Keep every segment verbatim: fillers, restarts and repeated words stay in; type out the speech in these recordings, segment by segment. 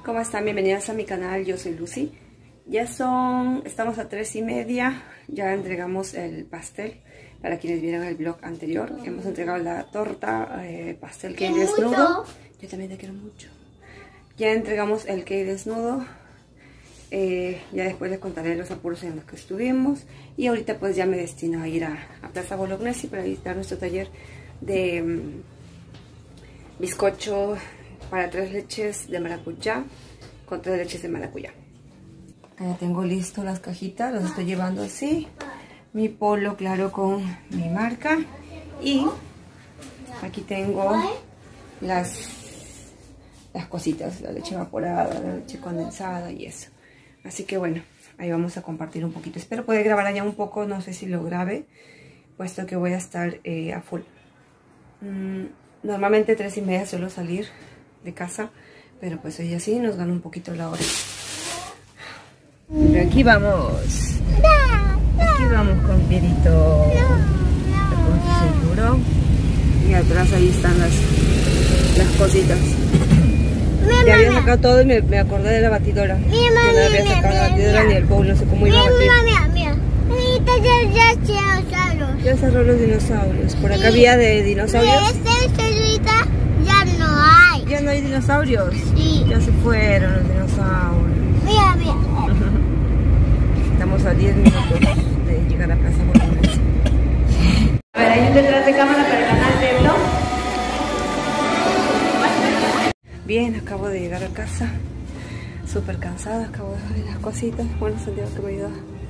¿Cómo están? Bienvenidas a mi canal, yo soy Lucy. Ya son, estamos a tres y media, ya entregamos el pastel. Para quienes vieron el vlog anterior, hemos entregado la torta, eh, pastel cake desnudo. Yo también te quiero mucho. Ya entregamos el cake desnudo. Eh, ya después les contaré los apuros en los que estuvimos. Y ahorita pues ya me destino a ir a, a Plaza Bolognesi para visitar nuestro taller de um, bizcocho para tres leches de maracuyá con tres leches de maracuyá. Ya tengo listo las cajitas, las estoy llevando así. Mi polo claro con mi marca. Y aquí tengo las, las cositas, la leche evaporada, la leche condensada y eso. Así que bueno, ahí vamos a compartir un poquito. Espero poder grabar allá un poco, no sé si lo grabe, puesto que voy a estar eh, a full. Mm, normalmente tres y media suelo salir de casa, pero pues hoy así nos gana un poquito la hora. Pero aquí vamos. Aquí vamos con Pierito. Con su cinturón. Y atrás ahí están las, las cositas. Ya había sacado todo y me, me acordé de la batidora. Mira, que no había sacado mira, la batidora mira. Ni el bowl, no sé cómo iba a batir. Mira, mira, mira. Ya cerró los dinosaurios. Por acá sí. Había de dinosaurios. Ya no hay. ¿Ya no hay dinosaurios? Sí. Ya se fueron los dinosaurios. Mira, mira. Estamos a diez minutos de llegar a Plaza Bolognesi. A ver, hay un detrás de cámara para el canal de vlog. Bien, acabo de llegar a casa. Súper cansada, acabo de ver las cositas. Bueno, Santiago que me ayuda.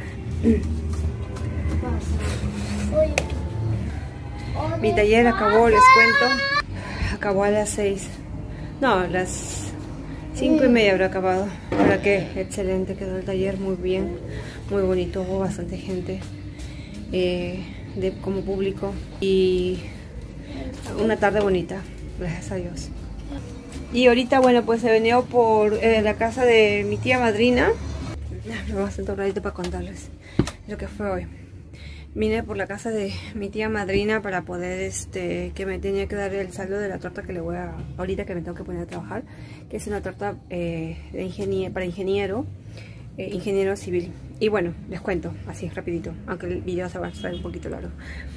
Mi taller acabó, les cuento. Acabó a las seis. No, a las cinco y media habrá acabado. ¿Para qué? Excelente, quedó el taller muy bien, muy bonito, hubo bastante gente eh, de, como público y una tarde bonita, gracias a Dios. Y ahorita, bueno, pues he venido por eh, la casa de mi tía madrina. Me voy a sentar un ratito para contarles lo que fue hoy. Vine por la casa de mi tía madrina para poder, este, que me tenía que dar el saldo de la torta que le voy a, ahorita que me tengo que poner a trabajar, que es una torta eh, de ingenier, para ingeniero, eh, ingeniero civil. Y bueno, les cuento, así rapidito, aunque el video se va a hacer un poquito largo.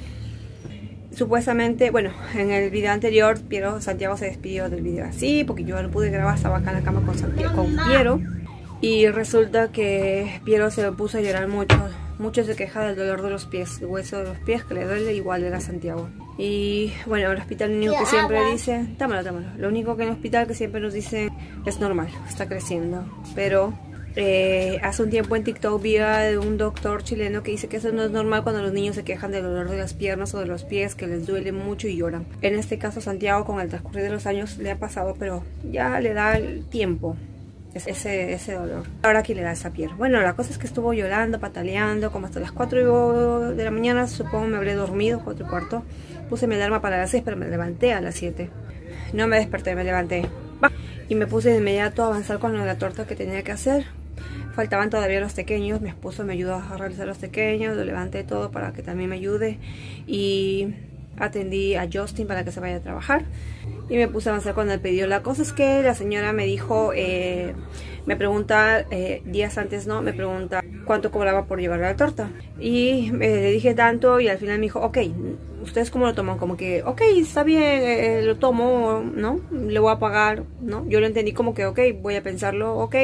Supuestamente, bueno, en el video anterior, Piero Santiago se despidió del video así, porque yo no pude grabar, estaba acá en la cama con, Santiago, con Piero. Y resulta que Piero se lo puso a llorar mucho. Mucho se queja del dolor de los pies, el hueso de los pies que le duele igual era Santiago. Y bueno, el hospital lo único que siempre dice, támalo, támalo. Lo único que en el hospital que siempre nos dice es normal, está creciendo. Pero eh, hace un tiempo en TikTok vi de un doctor chileno que dice que eso no es normal cuando los niños se quejan del dolor de las piernas o de los pies, que les duele mucho y lloran. En este caso Santiago con el transcurrir de los años le ha pasado, pero ya le da el tiempo. Ese, ese dolor. Ahora aquí le da esa piel. Bueno, la cosa es que estuvo llorando, pataleando, como hasta las cuatro de la mañana, supongo me habré dormido, cuatro y cuarto. Puse mi alarma para las seis, pero me levanté a las siete. No me desperté, me levanté. Y me puse de inmediato a avanzar con la torta que tenía que hacer. Faltaban todavía los pequeños, mi esposo me ayudó a realizar los pequeños, lo levanté todo para que también me ayude. Y atendí a Justin para que se vaya a trabajar y me puse a avanzar con el pedido. La cosa es que la señora me dijo, eh, me pregunta, eh, días antes no, me pregunta cuánto cobraba por llevar la torta y eh, le dije tanto y al final me dijo, ok, ¿ustedes cómo lo toman? Como que, ok, está bien, eh, lo tomo, ¿no? Le voy a pagar, ¿no? Yo lo entendí como que, ok, voy a pensarlo, ok,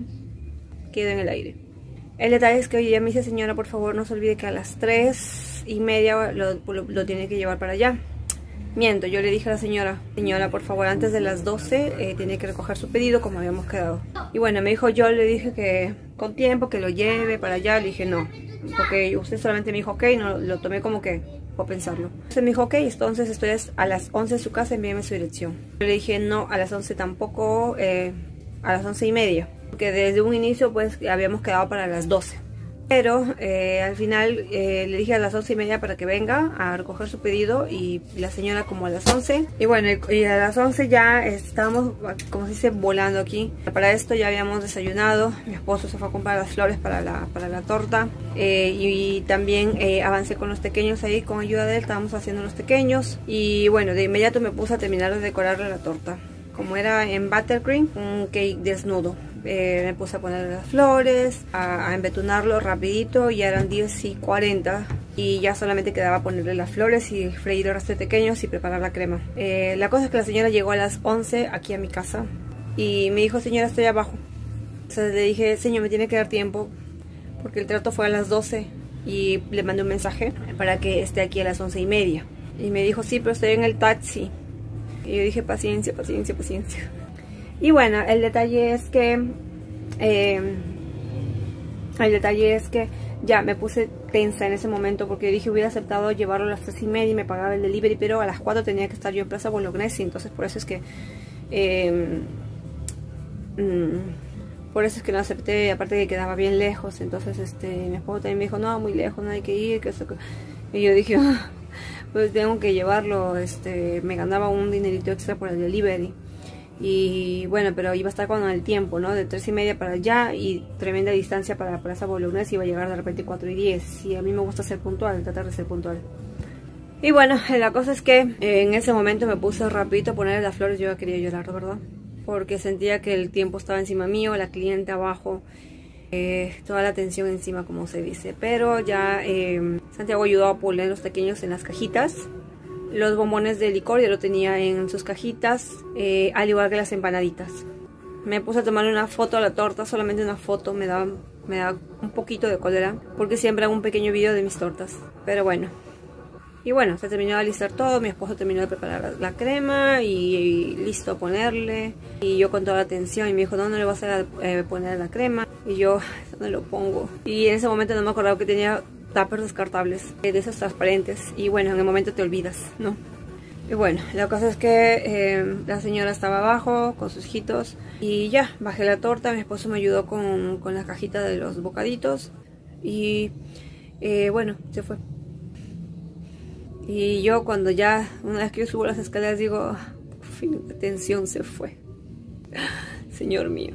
mmm, quedo en el aire. El detalle es que hoy ya me dice, señora, por favor no se olvide que a las tres y media lo, lo, lo tiene que llevar para allá. Miento, yo le dije a la señora, señora, por favor, antes de las doce eh, tiene que recoger su pedido como habíamos quedado. Y bueno, me dijo, yo le dije que con tiempo, que lo lleve para allá. Le dije no, porque usted solamente me dijo ok, no, lo tomé como que por pensarlo. Entonces me dijo ok, entonces estoy a las once en su casa, envíeme su dirección. Yo le dije no, a las once tampoco, eh, a las once y media. Porque desde un inicio pues habíamos quedado para las doce. Pero eh, al final eh, le dije a las once y media para que venga a recoger su pedido y la señora como a las once. Y bueno, y a las once ya estábamos, como se dice, volando aquí. Para esto ya habíamos desayunado. Mi esposo se fue a comprar las flores para la, para la torta. Eh, y, y también eh, avancé con los pequeños ahí, con ayuda de él, estábamos haciendo los pequeños. Y bueno, de inmediato me puse a terminar de decorarle la torta. como era en buttercream, un cake desnudo. Eh, me puse a poner las flores, a, a embetunarlo rapidito, ya eran diez y cuarenta y ya solamente quedaba ponerle las flores y freír los restos pequeños y preparar la crema. Eh, la cosa es que la señora llegó a las once aquí a mi casa y me dijo, señora, estoy abajo. Entonces le dije, señor, me tiene que dar tiempo porque el trato fue a las doce y le mandé un mensaje para que esté aquí a las once y media. Y me dijo, sí, pero estoy en el taxi. Y yo dije, paciencia, paciencia, paciencia. Y bueno, el detalle es que eh, el detalle es que ya me puse tensa en ese momento porque dije hubiera aceptado llevarlo a las tres y media y me pagaba el delivery, pero a las cuatro tenía que estar yo en Plaza Bolognesi, entonces por eso es que eh, mmm, por eso es que no acepté, aparte que quedaba bien lejos. Entonces este mi esposo también me dijo, no, muy lejos, no hay que ir, que eso, que... y yo dije, pues tengo que llevarlo, este me ganaba un dinerito extra por el delivery. Y bueno, pero iba a estar con el tiempo, ¿no? De tres y media para allá y tremenda distancia para la Plaza Bolognesi, iba a llegar de repente cuatro y diez. Y a mí me gusta ser puntual, tratar de ser puntual. Y bueno, la cosa es que eh, en ese momento me puse rapidito a ponerle las flores. Yo ya quería llorar, ¿verdad? Porque sentía que el tiempo estaba encima mío, la cliente abajo, eh, toda la atención encima, como se dice. Pero ya eh, Santiago ayudó a poner los pequeños en las cajitas. Los bombones de licor ya lo tenía en sus cajitas, eh, al igual que las empanaditas. Me puse a tomar una foto a la torta, solamente una foto, me da, me da un poquito de cólera, porque siempre hago un pequeño video de mis tortas. Pero bueno. Y bueno, se terminó de alistar todo, mi esposo terminó de preparar la, la crema y, y listo a ponerle. Y yo con toda la atención, y me dijo, no, no le vas a eh, poner la crema. Y yo, ¿dónde lo pongo? Y en ese momento no me acordaba que tenía tuppers descartables, de esos transparentes, y bueno, en el momento te olvidas, ¿no? Y bueno, la cosa es que eh, la señora estaba abajo con sus hijitos y ya, bajé la torta, mi esposo me ayudó con, con la cajita de los bocaditos y eh, bueno, se fue. Y yo cuando ya, una vez que yo subo las escaleras digo, por fin la tensión se fue, Señor mío.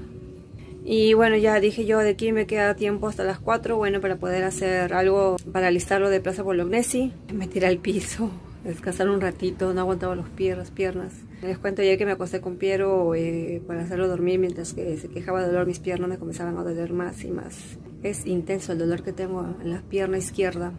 Y bueno, ya dije yo, de aquí me queda tiempo hasta las cuatro, bueno, para poder hacer algo para alistarlo de Plaza Bolognesi. Me tiré al piso, descansar un ratito, no aguantaba los pies, las piernas. Les cuento ayer que me acosté con Piero eh, para hacerlo dormir, mientras que se quejaba de dolor, mis piernas me comenzaban a doler más y más. Es intenso el dolor que tengo en la pierna izquierda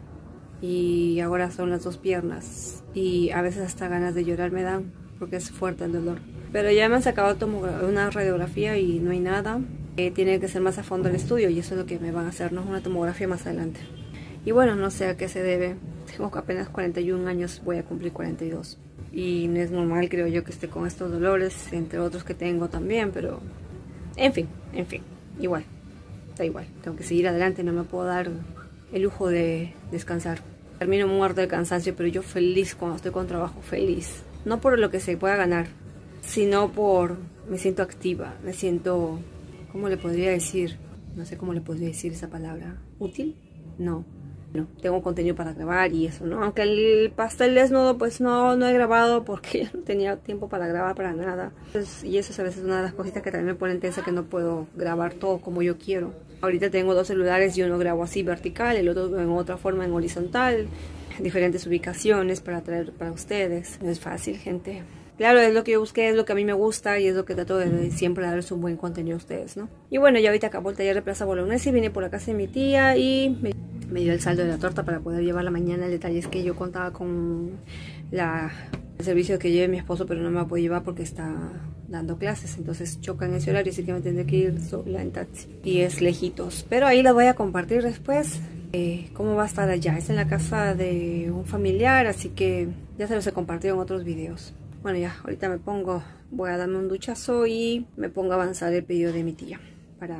y ahora son las dos piernas. Y a veces hasta ganas de llorar me dan porque es fuerte el dolor. Pero ya me han sacado una radiografía y no hay nada. Eh, tiene que ser más a fondo el estudio y eso es lo que me van a hacer, ¿no? Una tomografía más adelante. Y bueno, no sé a qué se debe. Tengo apenas cuarenta y un años, voy a cumplir cuarenta y dos. Y no es normal, creo yo, que esté con estos dolores, entre otros que tengo también, pero... En fin, en fin, igual, da igual. Tengo que seguir adelante, no me puedo dar el lujo de descansar. Termino muerto de cansancio, pero yo feliz cuando estoy con trabajo, feliz. No por lo que se pueda ganar, sino por... me siento activa, me siento... ¿Cómo le podría decir? No sé cómo le podría decir esa palabra. ¿Útil? No. No, tengo contenido para grabar y eso, ¿no? Aunque el pastel desnudo, pues no, no he grabado porque no tenía tiempo para grabar para nada. Entonces, y eso es a veces una de las cositas que también me ponen tensa, que no puedo grabar todo como yo quiero. Ahorita tengo dos celulares y uno grabo así vertical, el otro en otra forma en horizontal. Diferentes ubicaciones para traer para ustedes. No es fácil, gente. Claro, es lo que yo busqué, es lo que a mí me gusta y es lo que trato de siempre darles un buen contenido a ustedes, ¿no? Y bueno, ya ahorita acabó el taller de Plaza Bolognesi, vine por la casa de mi tía y me, me dio el saldo de la torta para poder llevarla mañana. El detalle es que yo contaba con la, el servicio que lleve mi esposo, pero no me la puedo llevar porque está dando clases, entonces choca en ese horario, así que me tendré que ir sola en taxi. Y es lejitos, pero ahí la voy a compartir después. Eh, cómo va a estar allá, es en la casa de un familiar, así que ya se los he compartido en otros videos. Bueno, ya, ahorita me pongo, voy a darme un duchazo y me pongo a avanzar el pedido de mi tía para,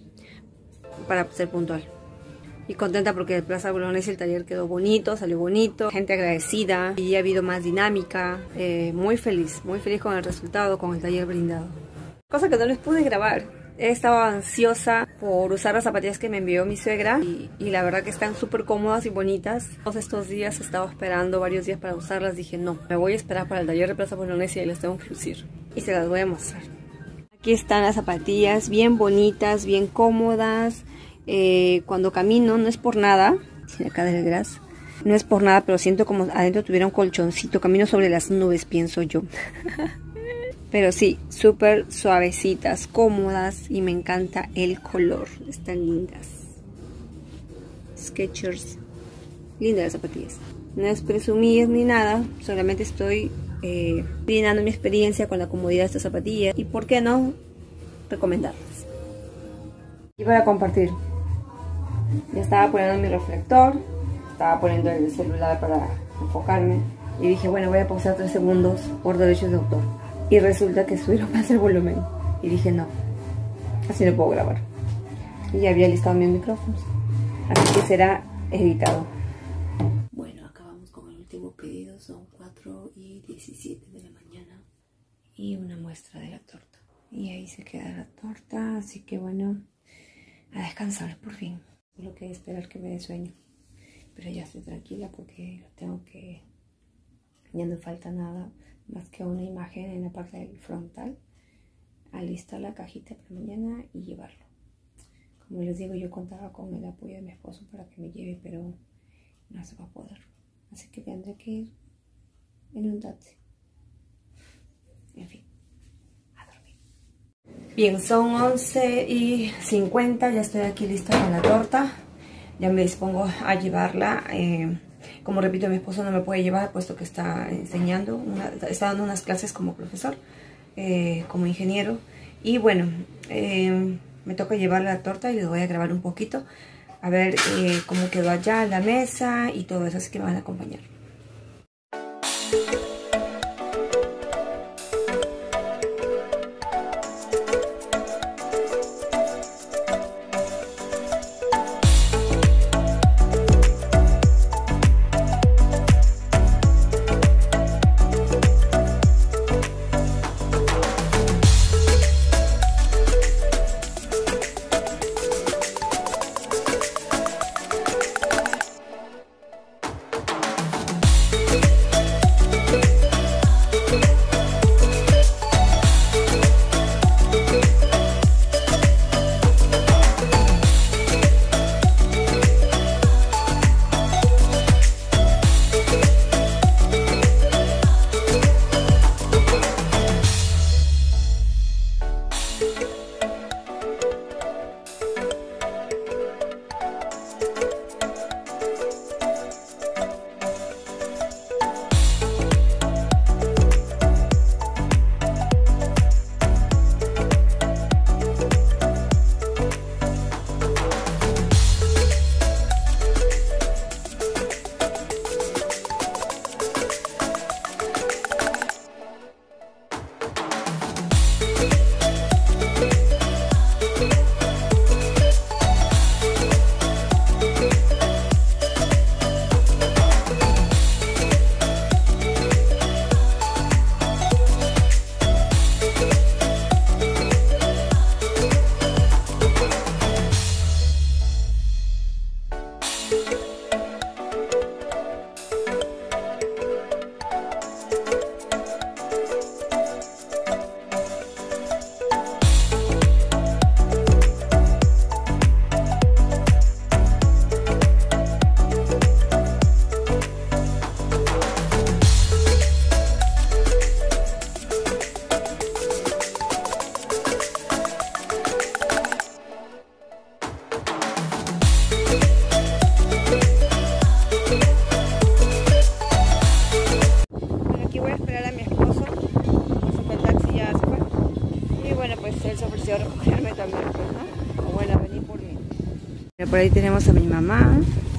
para ser puntual. Y contenta porque el Plaza Bolognesi, el taller quedó bonito, salió bonito, gente agradecida y ha habido más dinámica, eh, muy feliz, muy feliz con el resultado, con el taller brindado. Cosa que no les pude grabar. He estado ansiosa por usar las zapatillas que me envió mi suegra y, y la verdad que están súper cómodas y bonitas. Todos estos días he estado esperando varios días para usarlas. Dije no, me voy a esperar para el taller de Plaza Bolognesi y las tengo que lucir. Y se las voy a mostrar. Aquí están las zapatillas bien bonitas, bien cómodas. Eh, cuando camino, no es por nada, acá del gras, no es por nada, pero siento como adentro tuviera un colchoncito. Camino sobre las nubes, pienso yo. Pero sí, súper suavecitas, cómodas y me encanta el color. Están lindas. Skechers. Lindas las zapatillas. No es presumir ni nada, solamente estoy eh, brindando mi experiencia con la comodidad de estas zapatillas. Y por qué no, recomendarlas. Y para compartir. Ya estaba poniendo mi reflector, estaba poniendo el celular para enfocarme. Y dije, bueno, voy a pausar tres segundos por derechos de autor. Y resulta que subieron más el volumen. Y dije, no, así no puedo grabar. Y ya había listado mis micrófonos. Así que será editado. Bueno, acabamos con el último pedido. Son cuatro y diecisiete de la mañana. Y una muestra de la torta. Y ahí se queda la torta. Así que bueno, a descansar por fin. Solo que esperar que me dé sueño. Pero ya estoy tranquila porque lo tengo que... Ya no falta nada más que una imagen en la parte del frontal. Alistar la cajita para mañana y llevarlo. Como les digo, yo contaba con el apoyo de mi esposo para que me lleve, pero no se va a poder. Así que tendré que ir en un taxi. En fin, a dormir. Bien, son once y cincuenta. Ya estoy aquí lista con la torta. Ya me dispongo a llevarla. Eh, Como repito, mi esposo no me puede llevar puesto que está enseñando, una, está dando unas clases como profesor, eh, como ingeniero. Y bueno, eh, me toca llevar la torta y les voy a grabar un poquito. A ver eh, cómo quedó allá la mesa y todo eso, así que me van a acompañar. Por ahí tenemos a mi mamá,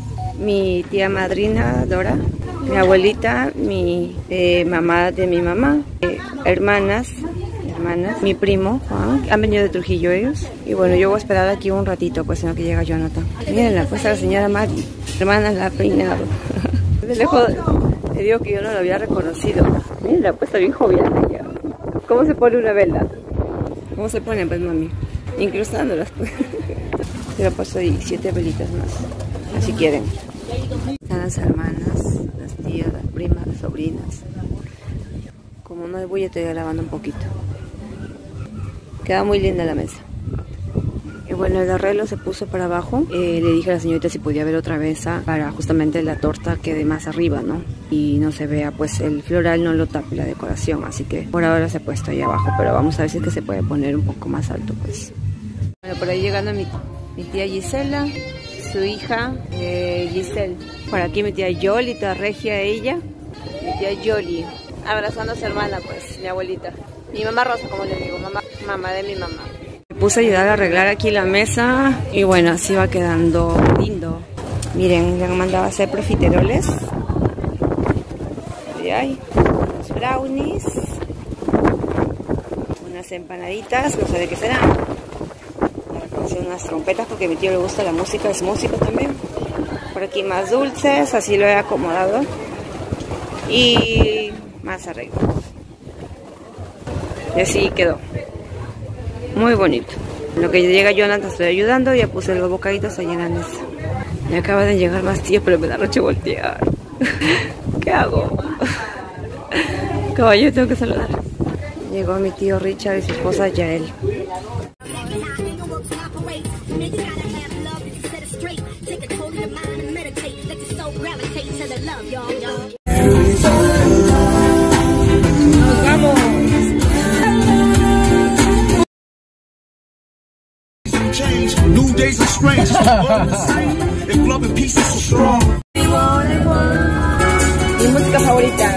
mi tía madrina Dora, mi abuelita, mi eh, mamá de mi mamá, eh, hermanas, hermanas, mi primo Juan, han venido de Trujillo ellos. Y bueno, yo voy a esperar aquí un ratito, pues en lo que llega Jonathan. Miren la puesta la señora Mari, hermana la ha peinado. De lejos le digo que yo no lo había reconocido. Miren la puesta bien jovial ella. ¿Cómo se pone una vela? ¿Cómo se pone, pues mami? Incrustándolas pues. Pero puesto ahí siete velitas más, si quieren. Están las hermanas, las tías, las primas, las sobrinas. Como no hay bulla, estoy grabando un poquito. Queda muy linda la mesa. Y bueno, el arreglo se puso para abajo. Eh, le dije a la señorita si podía ver otra vez para justamente la torta quede más arriba, ¿no? Y no se vea, pues el floral no lo tape la decoración. Así que por ahora se ha puesto ahí abajo. Pero vamos a ver si es que se puede poner un poco más alto, pues. Bueno, por ahí llegando mi, mi tía Gisela, su hija eh, Giselle. Por aquí mi tía Yoli, toda regia ella. Mi tía Yoli, abrazando a su hermana, pues, mi abuelita. Mi mamá Rosa, como le digo, mamá, mamá de mi mamá. Me puse a ayudar a arreglar aquí la mesa y bueno, así va quedando lindo. Miren, le han mandado a hacer profiteroles. Ahí hay unos brownies, unas empanaditas, no sé de qué serán. Hacer unas trompetas porque a mi tío le gusta la música, es músico también. Por aquí más dulces, así lo he acomodado. Y más arreglos. Y así quedó. Muy bonito. En lo que llega Jonathan estoy ayudando. Ya puse los bocaditos allá en la mesa. Me acaba de llegar más tíos, pero me da roche voltear. ¿Qué hago? Caballo, tengo que saludar. Llegó mi tío Richard y su esposa Yael. Nos vamos. New days are strange. If love and peace is so strong. Mi música favorita.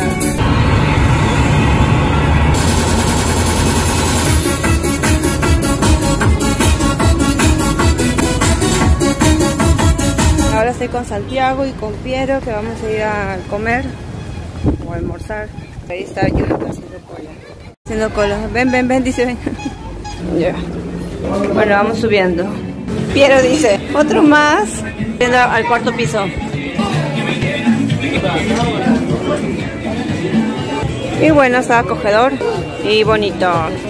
Ahora estoy con Santiago y con Piero, que vamos a ir a comer o a almorzar. Ahí está Jonathan haciendo cola. Haciendo cola. Ven, ven, ven, dice, ven. Ya. Yeah. Bueno, vamos subiendo. Piero dice, otro más. Yendo al cuarto piso. Y bueno, está acogedor y bonito.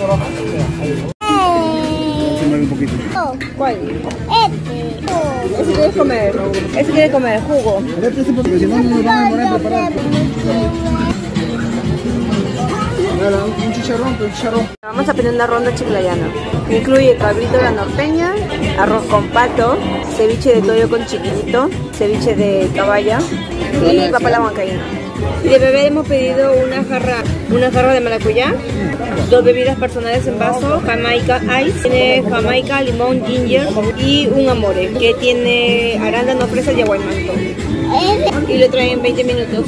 ¿Cuál? Este. Ese quiere comer. Ese quiere comer jugo. Un chicharrón, un chicharrón. Vamos a pedir una ronda chiclayana. Incluye cabrito de la norteña, arroz con pato, ceviche de toyo con chiquitito, ceviche de caballa y papa a la huancaína. Y de bebé hemos pedido una jarra, una jarra de maracuyá, dos bebidas personales en vaso, Jamaica Ice, tiene Jamaica, limón, ginger y un amore que tiene arándano, fresa y aguaymanto. Y lo traen en veinte minutos.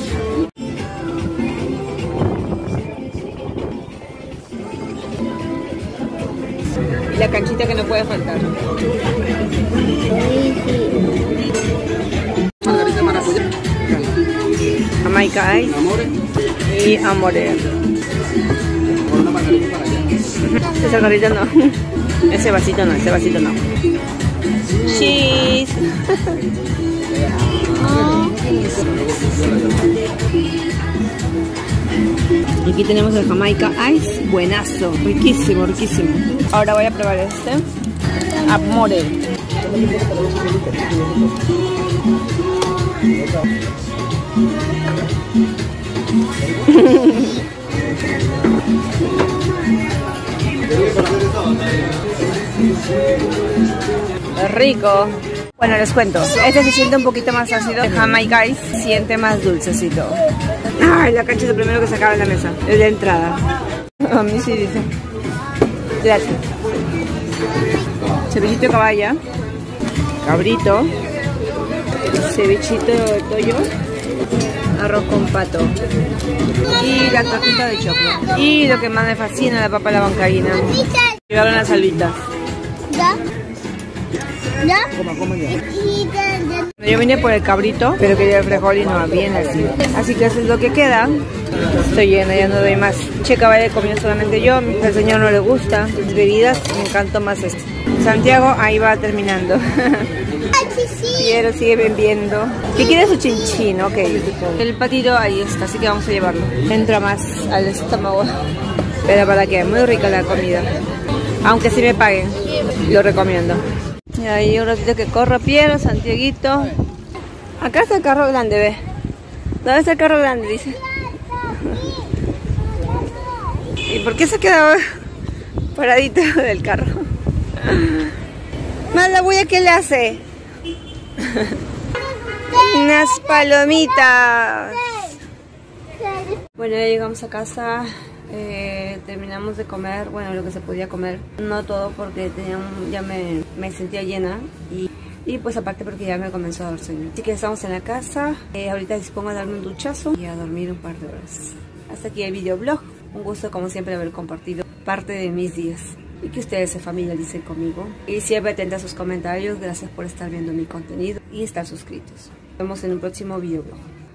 La canchita que no puede faltar. Jamaica Ice y amore. Ese carrito no. Ese vasito no, ese vasito no. Cheese. Aquí tenemos el Jamaica Ice, buenazo, riquísimo, riquísimo. Ahora voy a probar este, amore. Es rico. Bueno, les cuento, este se siente un poquito más ácido, el Jamaica Ice se siente más dulcecito. Ay, la cancha es lo primero que se acaba en la mesa, es la entrada. A mí sí dice. Gracias. Cevichito de caballa, cabrito, cevichito de toyo, arroz con pato y la tortita de choclo. Y lo que más me fascina, la papa a la huancaína. Llegaron las alitas. ¿Ya? ¿Ya? Yo vine por el cabrito, pero quería el frijol y no había en el cine. Así que eso es lo que queda. Estoy llena, ya no doy más. Che Caballero comió solamente yo, al señor no le gusta. Las bebidas, me encantó más esto. Santiago ahí va terminando. Piero sigue bebiendo. ¿Qué quiere su chinchín? Ok. El patito ahí está, así que vamos a llevarlo. Entra más al estómago. Pero para qué, muy rica la comida. Aunque si me paguen, lo recomiendo. Y ahí un ratito que corro, Piero, Santiaguito. Acá está el carro grande, ve. ¿Dónde está el carro grande? Dice. ¿Y por qué se quedó paradito del carro? Más la bulla que le hace. Unas palomitas. Bueno, ya llegamos a casa. Eh, terminamos de comer, bueno, lo que se podía comer. No todo porque tenía un, ya me, me sentía llena. Y, y pues aparte porque ya me comenzó a dar sueño. Así que estamos en la casa. Eh, ahorita dispongo a darme un duchazo y a dormir un par de horas. Hasta aquí el videoblog. Un gusto como siempre haber compartido parte de mis días. Y que ustedes se familiaricen conmigo. Y siempre atenta a sus comentarios. Gracias por estar viendo mi contenido y estar suscritos. Nos vemos en un próximo videoblog.